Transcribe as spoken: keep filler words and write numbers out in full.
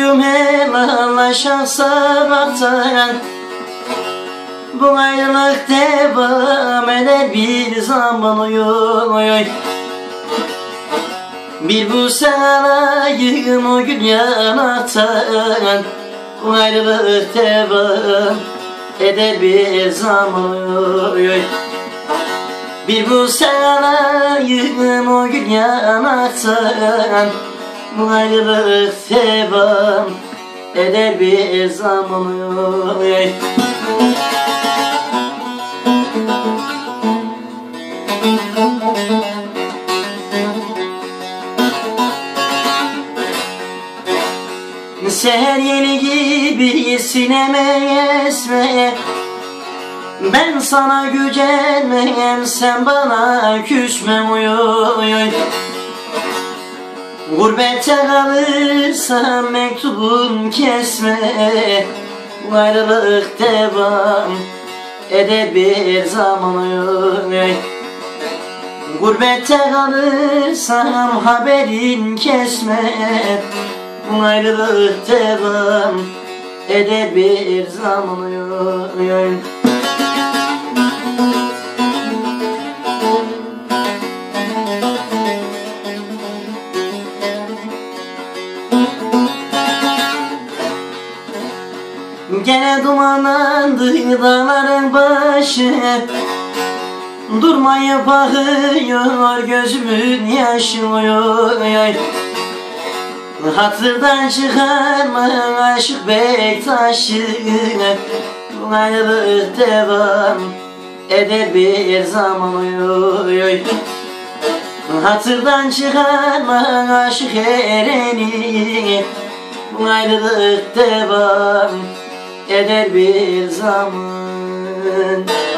Koştum helallaşan sabahtan, bu ayrılık devam eder bir zaman oy oy oy. Bir bu sarayım o gül yanaktan, bu ayrılık devam eder bir zaman oy oy. Bir bu sarayım o gül yanaktan, bu ayrılık devam eder bir zaman oy oy. Seher yeli gibi sineme esme, ben sana gücenmem, sen bana küsme oy oy oy. Gurbette kalırsam mektubun kesme, bu ayrılık devam eder bir zaman oy oy. Gurbette kalırsam haberin kesme, bu ayrılık devam eder bir zaman oy oy. Gene dumanlandı dağların başı, durmayıp akıyor gözümün yaşı oy oy oy. Hatırdan çıkarma aşık Bektaş'ı, bu ayrılık devam eder bir zaman oy oy. Hatırdan çıkarma aşık Eren'i, bu ayrılık devam eder bir zaman.